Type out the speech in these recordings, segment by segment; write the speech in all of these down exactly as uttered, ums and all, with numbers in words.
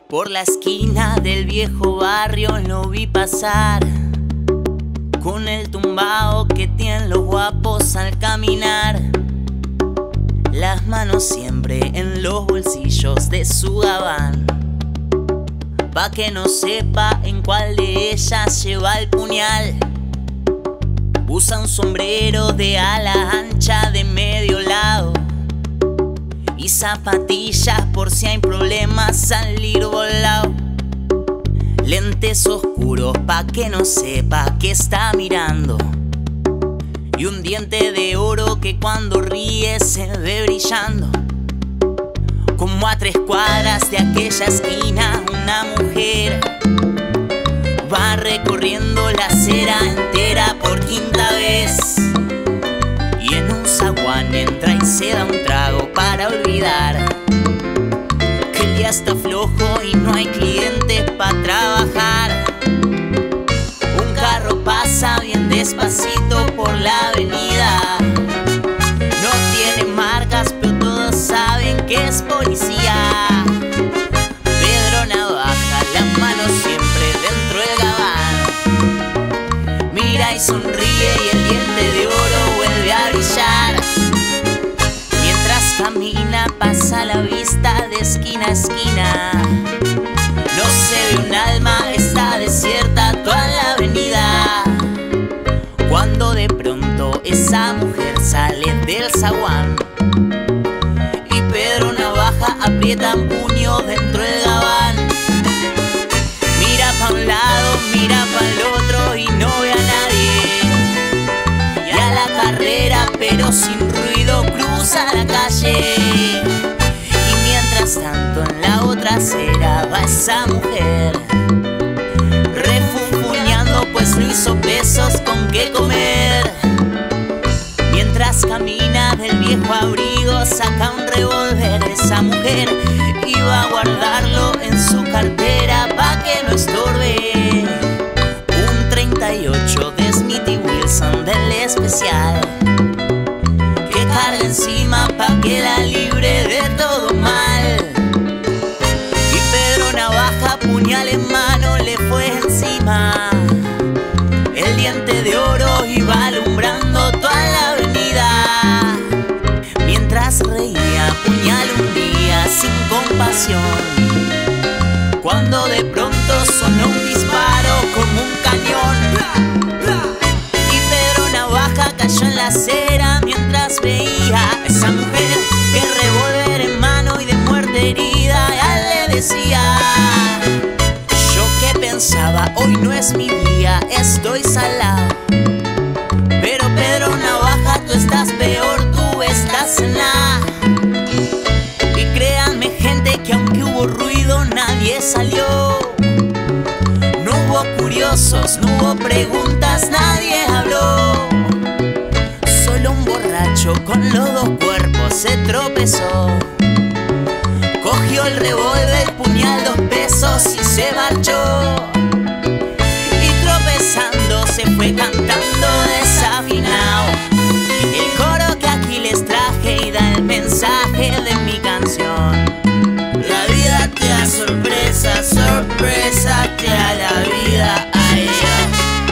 Por la esquina del viejo barrio lo vi pasar, con el tumbao que tienen los guapos al caminar. Las manos siempre en los bolsillos de su gabán, pa' que no sepa en cuál de ellas lleva el puñal. Usa un sombrero de ala ancha de medio lado y zapatillas por si hay problemas salir volado. Lentes oscuros pa' que no sepa que está mirando, y un diente de oro que cuando ríe se ve brillando. Como a tres cuadras de aquella esquina una mujer va recorriendo la acera entera por quinta vez, y en un zaguán entra y se da un trago para olvidar que el día está flojo y no hay clientes para trabajar. Un carro pasa bien despacito por la avenida, no tiene marcas pero todos saben que es policía. Pedro Navaja, la mano siempre dentro del gabán, mira y sonríe y el diente de oro vuelve a brillar. Mientras camina pasa la vista de esquina a esquina, no se ve un alma, está desierta toda la avenida. Cuando de pronto esa mujer sale del zaguán y Pedro Navaja aprieta un puño dentro del gabán. Mira pa' un lado, mira pa' el otro y no ve a nadie, y a la carrera pero sin ruido cruza la calle. Y mientras tanto en la otra acera va esa mujer refunfuñando, pues no hizo pesos con qué comer. Mientras camina del viejo abrigo saca un revólver esa mujer y va a guardarlo en su cartera pa' que no estorbe. Un treinta y ocho de Smith y Wesson del especial que carga encima pa' que la libre de todo mal. Y Pedro Navaja, puñal en mano, le fue encima. El diente de oro iba alumbrando toda la avenida. Mientras reía, puñal un día sin compasión, cuando de pronto sonó un disparo como un cañón. Y Pedro Navaja cayó en la acera mientras veía a esa mujer que revólver en mano y de muerte herida. Y a él le decía: yo que pensaba, hoy no es mi día, estoy salado. Pero Pedro Navaja, tú estás peor, tú estás en nada. Y créanme gente que aunque hubo ruido nadie salió. No hubo curiosos, no hubo preguntas, nadie habló. Solo un borracho con los dos cuerpos se tropezó, cogió el revólver, el puñal, dos pesos y se marchó. Y tropezando se fue cantando desafinado el coro que aquí les traje y da el mensaje de mi canción. La vida te da sorpresa, sorpresa te da la vida. Ay, Dios.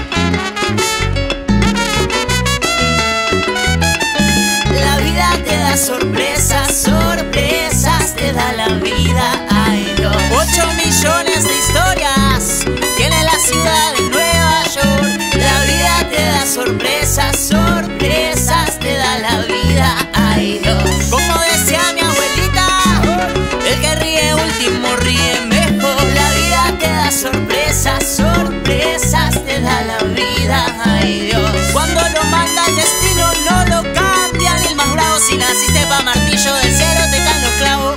La vida te da sorpresas, sorpresas te da la vida. Ay, Dios. Ocho millones de historias tiene la ciudad de Nueva York. La vida te da sorpresas, sorpresas te da la vida. Ay, Dios. Como decía mi abuelita, el que ríe último ríe mejor. La vida te da sorpresas, sorpresas te da la vida. Ay, Dios. Cuando lo manda el destino no lo cambia ni el más bravo. Si naciste pa' martillo del cielo te caen los clavos.